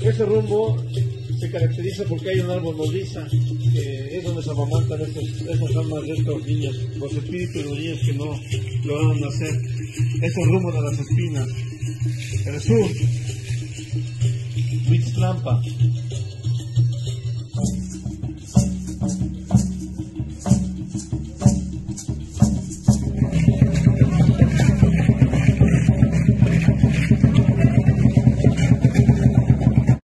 Ese rumbo se caracteriza porque hay un árbol nodriza, que es donde se amamantan esas almas de estos niños, los espíritus de los niños que no lograron nacer. Es el rumbo de las espinas. El sur, Huitztlampa,